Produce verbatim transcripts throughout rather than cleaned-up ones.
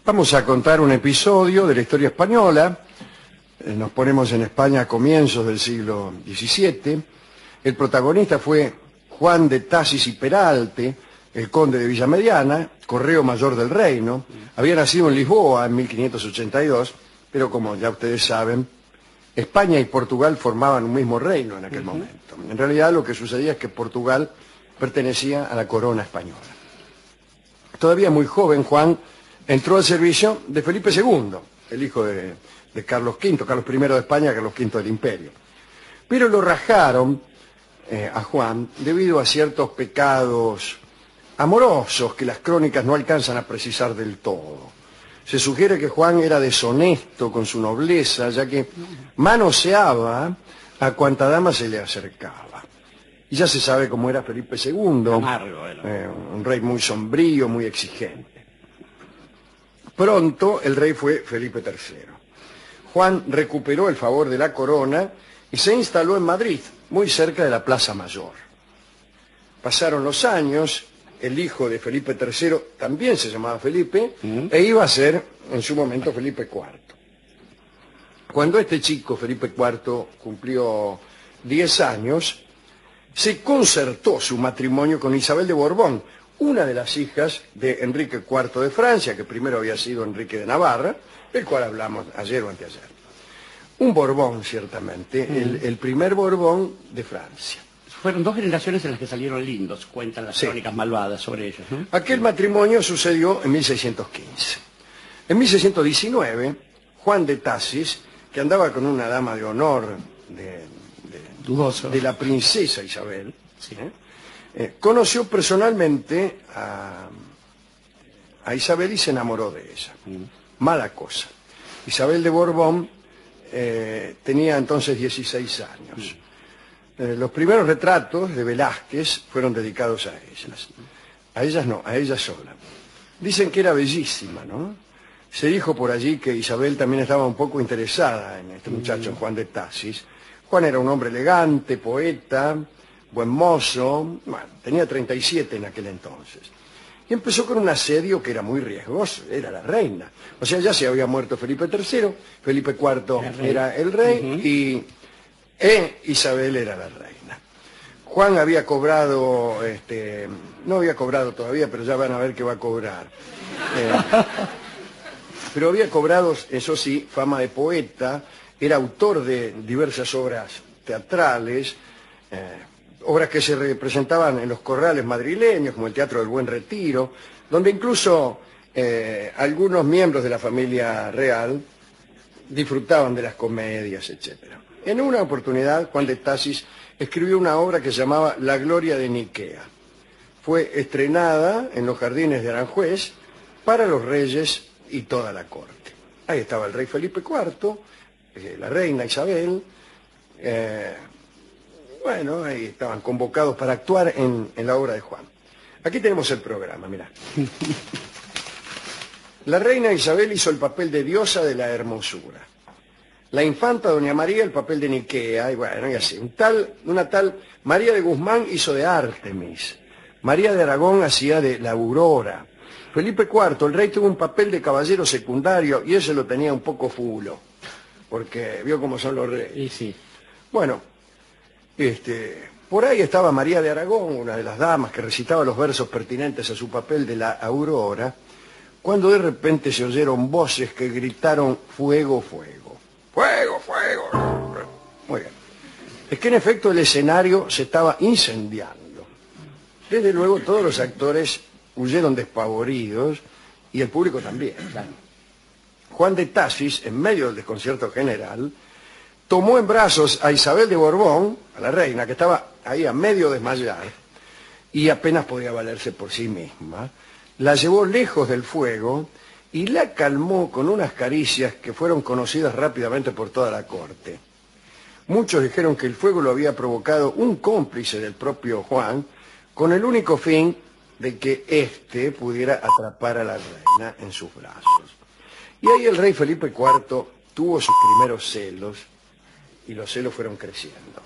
Vamos a contar un episodio de la historia española. Eh, nos ponemos en España a comienzos del siglo diecisiete. El protagonista fue Juan de Tasis y Peralte, el conde de Villamediana, correo mayor del reino. Había nacido en Lisboa en mil quinientos ochenta y dos, pero como ya ustedes saben, España y Portugal formaban un mismo reino en aquel uh-huh. momento. En realidad lo que sucedía es que Portugal pertenecía a la corona española. Todavía muy joven, Juan entró al servicio de Felipe segundo, el hijo de, de Carlos quinto, Carlos primero de España, Carlos quinto del Imperio. Pero lo rajaron eh, a Juan debido a ciertos pecados amorosos que las crónicas no alcanzan a precisar del todo. Se sugiere que Juan era deshonesto con su nobleza, ya que manoseaba a cuanta dama se le acercaba. Y ya se sabe cómo era Felipe segundo, Amargo, eh, un rey muy sombrío, muy exigente. Pronto el rey fue Felipe tercero. Juan recuperó el favor de la corona y se instaló en Madrid, muy cerca de la Plaza Mayor. Pasaron los años. El hijo de Felipe tercero también se llamaba Felipe, ¿Mm? e iba a ser en su momento Felipe cuarto. Cuando este chico, Felipe cuarto, cumplió diez años, se concertó su matrimonio con Isabel de Borbón, una de las hijas de Enrique cuarto de Francia, que primero había sido Enrique de Navarra, del cual hablamos ayer o anteayer. Un Borbón, ciertamente, ¿Mm? el, el primer Borbón de Francia. Fueron dos generaciones en las que salieron lindos, cuentan las sí. crónicas malvadas sobre ellos, ¿no? Aquel matrimonio sucedió en mil seiscientos quince. En mil seiscientos diecinueve, Juan de Tasis, que andaba con una dama de honor de, de, Dudoso. de la princesa Isabel, ¿sí? ¿eh? Eh, conoció personalmente a, a Isabel y se enamoró de ella. Mm. Mala cosa. Isabel de Borbón eh, tenía entonces dieciséis años. Mm. Eh, los primeros retratos de Velázquez fueron dedicados a ellas. A ellas no, a ella sola. Dicen que era bellísima, ¿no? Se dijo por allí que Isabel también estaba un poco interesada en este muchacho, Juan de Tasis. Juan era un hombre elegante, poeta, buen mozo. Bueno, tenía treinta y siete en aquel entonces. Y empezó con un asedio que era muy riesgoso. Era la reina. O sea, ya se había muerto Felipe tercero, Felipe cuarto el era el rey, uh-huh. y... E Isabel era la reina. Juan había cobrado, este, no había cobrado todavía, pero ya van a ver que va a cobrar. Eh, pero había cobrado, eso sí, fama de poeta, era autor de diversas obras teatrales, eh, obras que se representaban en los corrales madrileños, como el Teatro del Buen Retiro, donde incluso eh, algunos miembros de la familia real disfrutaban de las comedias, etcétera. En una oportunidad, Juan de Tasis escribió una obra que se llamaba La Gloria de Niquea. Fue estrenada en los jardines de Aranjuez para los reyes y toda la corte. Ahí estaba el rey Felipe cuarto, eh, la reina Isabel. Eh, bueno, ahí estaban convocados para actuar en, en la obra de Juan. Aquí tenemos el programa, mirá. La reina Isabel hizo el papel de diosa de la hermosura. La infanta doña María el papel de Niquea, y bueno, y así. Un tal, una tal María de Guzmán hizo de Artemis. María de Aragón hacía de la Aurora. Felipe cuarto, el rey tuvo un papel de caballero secundario y ese lo tenía un poco fulo, porque vio cómo son los reyes. Y sí. Bueno, este, por ahí estaba María de Aragón, una de las damas que recitaba los versos pertinentes a su papel de la Aurora, cuando de repente se oyeron voces que gritaron fuego, fuego. ¡Fuego, fuego! Muy bien. Es que en efecto el escenario se estaba incendiando. Desde luego todos los actores huyeron despavoridos y el público también. Juan de Tasis, en medio del desconcierto general, tomó en brazos a Isabel de Borbón, a la reina, que estaba ahí a medio desmayar, y apenas podía valerse por sí misma. La llevó lejos del fuego y la calmó con unas caricias que fueron conocidas rápidamente por toda la corte. Muchos dijeron que el fuego lo había provocado un cómplice del propio Juan, con el único fin de que éste pudiera atrapar a la reina en sus brazos. Y ahí el rey Felipe cuarto tuvo sus primeros celos, y los celos fueron creciendo.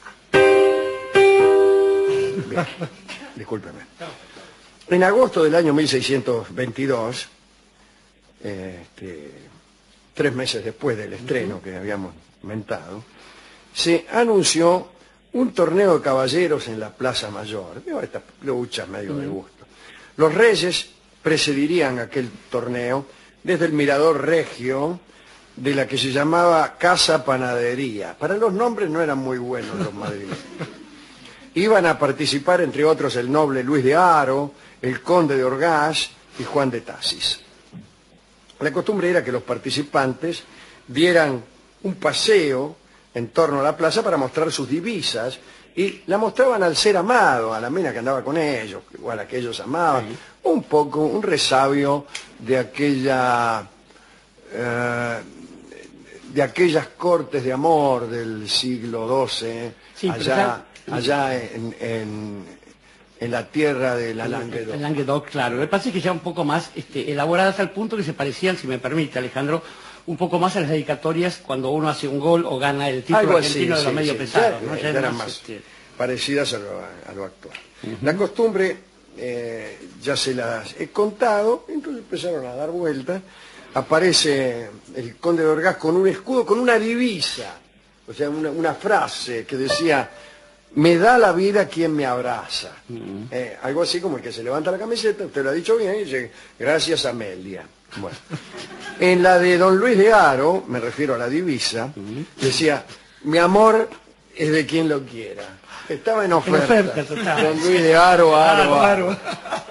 Bien, discúlpeme. En agosto del año mil seiscientos veintidós, este, tres meses después del estreno que habíamos mentado, se anunció un torneo de caballeros en la Plaza Mayor. Digo, estas luchas medio de gusto. Los reyes precedirían aquel torneo desde el Mirador Regio, de la que se llamaba Casa Panadería. Para los nombres no eran muy buenos los madrileños. Iban a participar, entre otros, el noble Luis de Haro, el conde de Orgaz y Juan de Tasis. La costumbre era que los participantes dieran un paseo en torno a la plaza para mostrar sus divisas, y la mostraban al ser amado, a la mina que andaba con ellos, o a la que ellos amaban, sí. Un poco, un resabio de aquella, eh, de aquellas cortes de amor del siglo doce, sí, allá, pero... allá en, en, en la tierra de la Languedoc. El Languedoc, claro. Me parece que ya un poco más este, elaboradas al punto que se parecían, si me permite, Alejandro, un poco más a las dedicatorias cuando uno hace un gol o gana el título algo argentino así, de los sí, medio sí, pesados. Ya, ¿no? ya ya eran más, más este... parecidas a lo, a lo actual. Uh-huh. La costumbre eh, ya se las he contado, entonces empezaron a dar vueltas. Aparece el conde de Orgaz con un escudo, con una divisa, o sea, una, una frase que decía: me da la vida quien me abraza. Uh-huh. eh, algo así como el que se levanta la camiseta, usted lo ha dicho bien, y dice: gracias, Amelia. Bueno. En la de don Luis de Haro, me refiero a la divisa, uh-huh, decía: mi amor es de quien lo quiera. Estaba en oferta. En oferta total. Don Luis de Haro, Haro, Haro. Haro.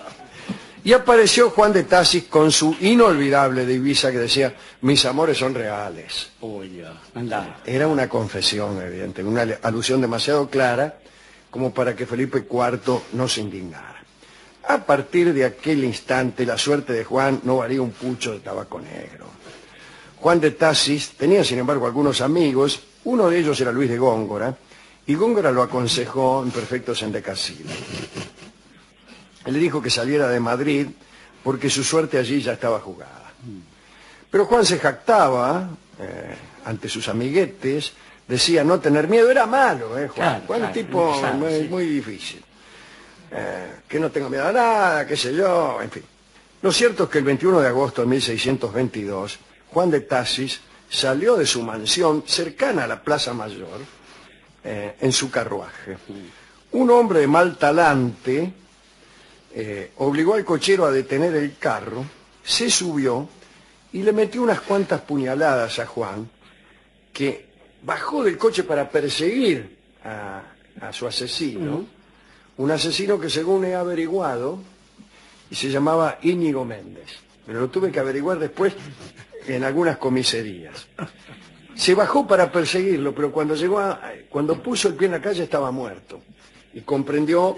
Y apareció Juan de Tasis con su inolvidable divisa que decía: mis amores son reales. Oye, anda. Era una confesión, evidente, una alusión demasiado clara como para que Felipe cuarto no se indignara. A partir de aquel instante, la suerte de Juan no valía un pucho de tabaco negro. Juan de Tasis tenía, sin embargo, algunos amigos. Uno de ellos era Luis de Góngora, y Góngora lo aconsejó en perfecto sendecasilo. Él le dijo que saliera de Madrid porque su suerte allí ya estaba jugada. Pero Juan se jactaba eh, ante sus amiguetes, decía no tener miedo. Era malo, ¿eh, Juan? Claro, Juan claro, tipo claro, muy, sí. muy difícil. Eh, que no tengo miedo a nada, qué sé yo, en fin. Lo cierto es que el veintiuno de agosto de mil seiscientos veintidós, Juan de Tasis salió de su mansión cercana a la Plaza Mayor eh, en su carruaje. Un hombre de mal talante eh, obligó al cochero a detener el carro, se subió y le metió unas cuantas puñaladas a Juan, que bajó del coche para perseguir a, a su asesino. Uh-huh. Un asesino que, según he averiguado, se llamaba Íñigo Méndez. Pero lo tuve que averiguar después en algunas comisarías. Se bajó para perseguirlo, pero cuando llegó a, cuando puso el pie en la calle estaba muerto. Y comprendió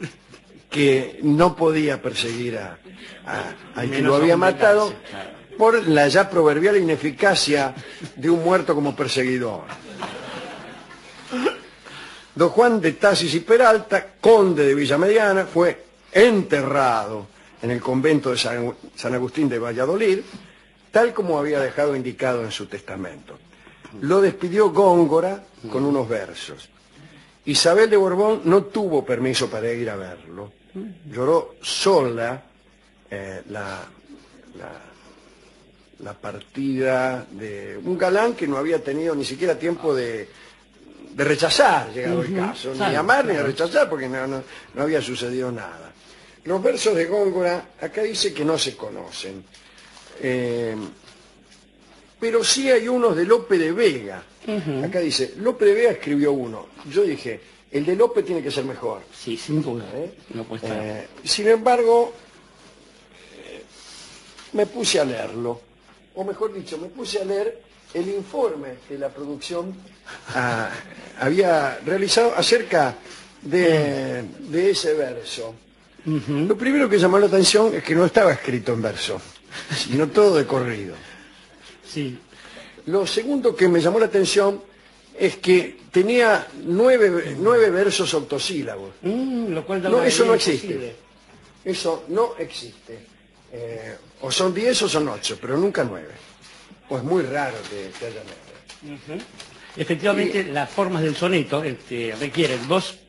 que no podía perseguir a, a, al que lo había matado por la ya proverbial ineficacia de un muerto como perseguidor. Don Juan de Tasis y Peralta, conde de Villamediana, fue enterrado en el convento de San, San Agustín de Valladolid, tal como había dejado indicado en su testamento. Lo despidió Góngora con unos versos. Isabel de Borbón no tuvo permiso para ir a verlo. Lloró sola eh, la, la, la partida de un galán que no había tenido ni siquiera tiempo de... de rechazar, llegado uh-huh. el caso, ni amar ni rechazar, porque no, no, no había sucedido nada. Los versos de Góngora, acá dice que no se conocen, eh, pero sí hay unos de Lope de Vega. Uh-huh. Acá dice, Lope de Vega escribió uno. Yo dije, el de Lope tiene que ser mejor. Sí, sin duda. ¿Eh? No puede estar. Eh, sin embargo, eh, me puse a leerlo, o mejor dicho, me puse a leer el informe que la producción ah, había realizado acerca de, de ese verso. Uh-huh. Lo primero que llamó la atención es que no estaba escrito en verso, sino todo de corrido. Sí. Lo segundo que me llamó la atención es que tenía nueve, nueve versos octosílabos. Mm, lo cual no, eso no existe. Posible. Eso no existe. Eh, o son diez o son ocho, pero nunca nueve. Pues muy raro que, que haya nueve. Uh-huh. Efectivamente, y... las formas del soneto este, requieren dos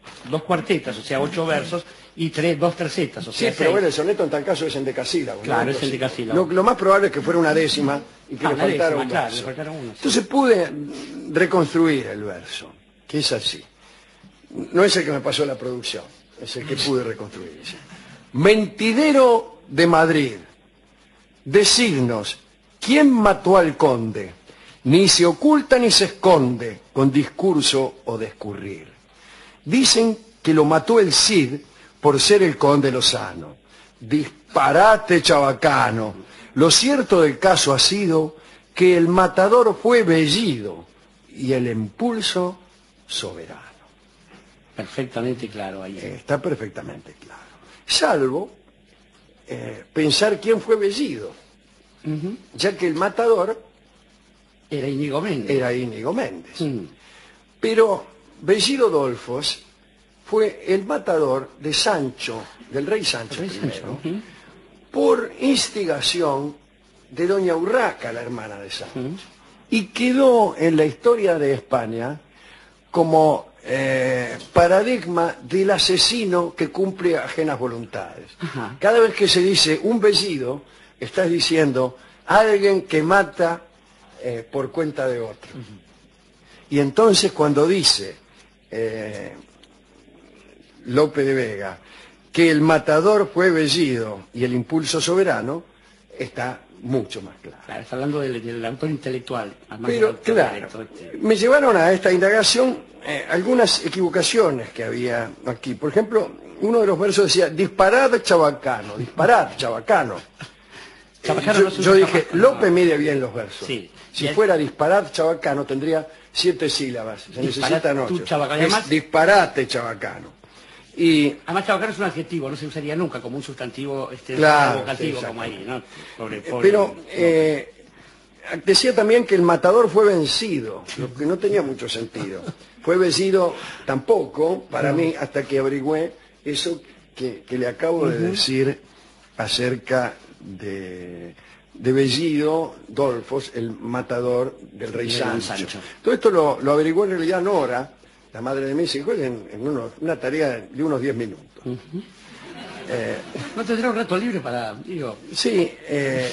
dos cuartetas, o sea, ocho versos, y tres, dos tercetas, o sea, sí, pero bueno, el soneto en tal caso es en decasílabo. Claro, ¿no? es en decasílabo. Lo, lo más probable es que fuera una décima y que Ah, le, una faltara décima, un claro, verso. le faltara uno, sí. Entonces pude reconstruir el verso, que es así. No es el que me pasó la producción, es el que pude reconstruir. ¿Sí? Mentidero de Madrid, decidnos, ¿quién mató al conde? Ni se oculta ni se esconde con discurso o discurrir. Dicen que lo mató el Cid por ser el conde Lozano. Disparate chabacano. Lo cierto del caso ha sido que el matador fue Bellido y el impulso soberano. Perfectamente claro ahí. Eh, está perfectamente claro. Salvo eh, pensar quién fue Bellido, Uh-huh. ya que el matador Era Íñigo Méndez. era Íñigo Méndez. Mm. Pero Bellido Dolfos fue el matador de Sancho, del rey Sancho Rey primero, Sancho, uh-huh. por instigación de doña Urraca, la hermana de Sancho. Uh-huh. Y quedó en la historia de España como eh, paradigma del asesino que cumple ajenas voluntades. Ajá. Cada vez que se dice un Bellido, estás diciendo alguien que mata eh, por cuenta de otro. Uh-huh. Y entonces cuando dice eh, Lope de Vega que el matador fue Bellido y el impulso soberano, está mucho más claro. Claro, está hablando del, del autor intelectual. Pero autor claro, intelectual, este. me llevaron a esta indagación eh, algunas equivocaciones que había aquí. Por ejemplo, uno de los versos decía, disparad chabacano, disparad chabacano. Chabacano yo, no es un yo dije, chabacano. Lope mide bien los versos. Sí. Si Y es- fuera disparad chabacano tendría siete sílabas, se Disparate necesitan tu ocho. chabacano. Es Además- disparate chabacano. Y Además, chabacano es un adjetivo, no se usaría nunca como un sustantivo este, Claro, vocativo, sí, como ahí, ¿no? Pobre- Eh, pobre- Pero eh, decía también que el matador fue vencido, lo que no tenía mucho sentido. Fue vencido tampoco, para mí, hasta que averigüé eso que, que le acabo de decir acerca de, de Bellido Dolfos, el matador del rey Del Sancho. Sancho. Todo esto lo, lo averiguó en realidad Nora, la madre de mis hijos, en, en unos- una tarea de unos diez minutos. Eh, ¿No tendrá un rato libre para, digo, Sí, eh,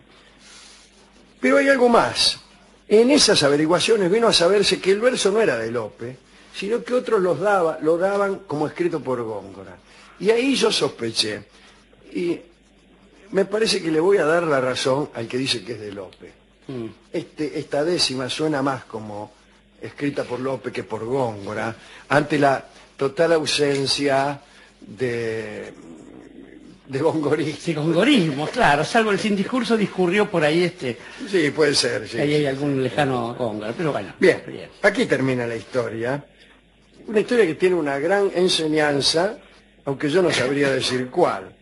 pero hay algo más. En esas averiguaciones vino a saberse que el verso no era de Lope, sino que otros los daba, lo daban como escrito por Góngora. Y ahí yo sospeché. Y me parece que le voy a dar la razón al que dice que es de Lope. mm, Este, esta décima suena más como escrita por Lope que por Góngora, ante la total ausencia de, de gongorismo. sí, con gorismo, claro, salvo el sin discurso discurrió por ahí este, Sí, puede ser, sí. ahí hay algún lejano góngora, pero bueno. Bien, aquí termina la historia. Una historia que tiene una gran enseñanza, aunque yo no sabría decir cuál.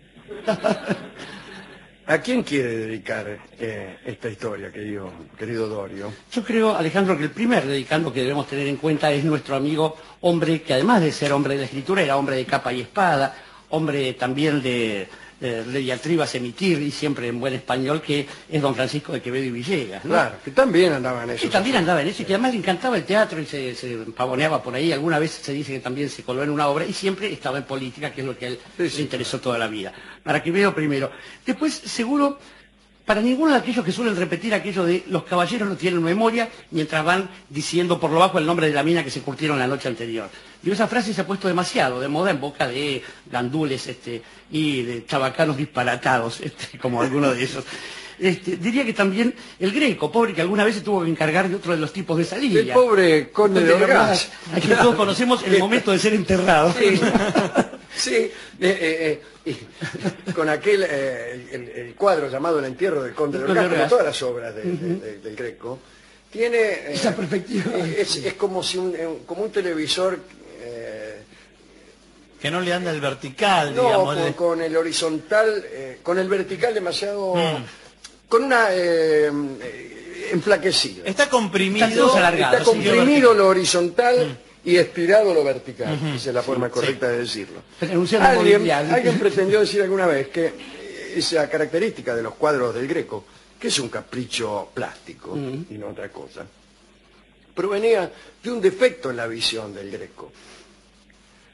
¿A quién quiere dedicar eh, esta historia, querido, querido Dorio? Yo creo, Alejandro, que el primer dedicando que debemos tener en cuenta es nuestro amigo hombre que además de ser hombre de la escritura era hombre de capa y espada, hombre también de, de, de diatribas emitir y siempre en buen español, que es don Francisco de Quevedo y Villegas, ¿no? Claro, que también andaba en eso. Y también andaba en eso, y que además le encantaba el teatro y se, se pavoneaba por ahí. Alguna vez se dice que también se coló en una obra y siempre estaba en política, que es lo que a él Sí, sí, le interesó toda la vida. Para Quevedo primero. Después, seguro, para ninguno de aquellos que suelen repetir aquello de los caballeros no tienen memoria mientras van diciendo por lo bajo el nombre de la mina que se curtieron la noche anterior. Y esa frase se ha puesto demasiado de moda en boca de gandules este, y de chabacanos disparatados, este, como alguno de esos. Este, diría que también el Greco, pobre que alguna vez se tuvo que encargar de otro de los tipos de salida. El pobre conde de Orgaz. A quien todos conocemos en el momento de ser enterrado. Sí, sí, eh, eh, eh, y con aquel eh, el, el cuadro llamado El entierro del conde de El conde Orgaz, de como Orgaz. todas las obras de- de- de- del Greco, tiene eh, Esa perspectiva. Es, es como si un, un- como un televisor eh, Que no le anda el vertical, no, digamos. con, de- con el horizontal, eh, con el vertical demasiado, Mm. con una eh, eh, enflaquecido. Está comprimido. Está todos alargados, Está sí, comprimido lo horizontal y estirado lo vertical. Esa es la forma correcta de decirlo. Enunciando Alguien, mobiliario. alguien pretendió decir alguna vez que esa característica de los cuadros del Greco, que es un capricho plástico y no otra cosa, provenía de un defecto en la visión del Greco.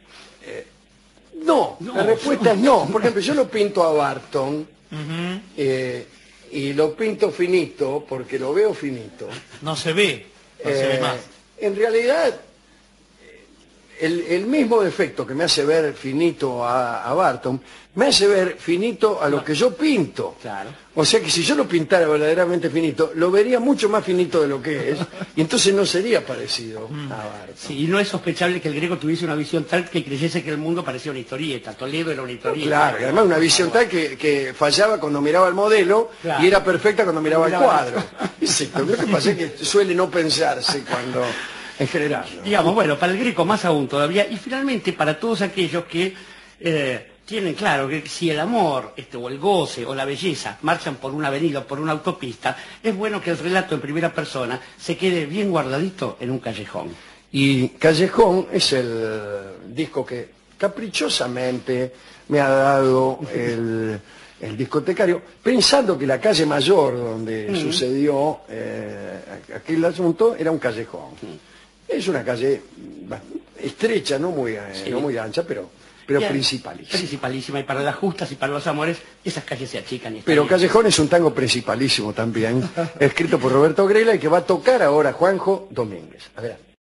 No, No. la respuesta es no. Por ejemplo, yo lo pinto a Barton Ujú. eh, y lo pinto finito porque lo veo finito. No se ve, no se Eh, ve más. En realidad, el, el mismo defecto que me hace ver finito a, a Barton, me hace ver finito a lo que yo pinto. Claro. O sea que si yo lo pintara verdaderamente finito, lo vería mucho más finito de lo que es, y entonces no sería parecido a Barton. Sí, y no es sospechable que el Greco tuviese una visión tal que creyese que el mundo parecía una historieta. Toledo era una historieta. Claro, y además una visión tal que, que fallaba cuando miraba el modelo Claro. y era perfecta cuando miraba el Miraba- cuadro. Exacto. Lo que pasa es que suele no pensarse cuando, en general, ¿no? Digamos, bueno, para el Greco más aún todavía, y finalmente para todos aquellos que eh, tienen claro que si el amor, este, o el goce, o la belleza marchan por una avenida o por una autopista, es bueno que el relato en primera persona se quede bien guardadito en un callejón. Y Callejón es el disco que caprichosamente me ha dado el, el discotecario, pensando que la calle mayor donde sucedió eh, aquel asunto era un callejón. Es una calle bah, estrecha, no muy, eh, Sí. no muy ancha, pero, pero Bien, principalísima. Principalísima, y para las justas y para los amores, esas calles se achican. Y están Pero bien. Callejón es un tango principalísimo también, escrito por Roberto Grela y que va a tocar ahora Juanjo Domínguez. Adelante.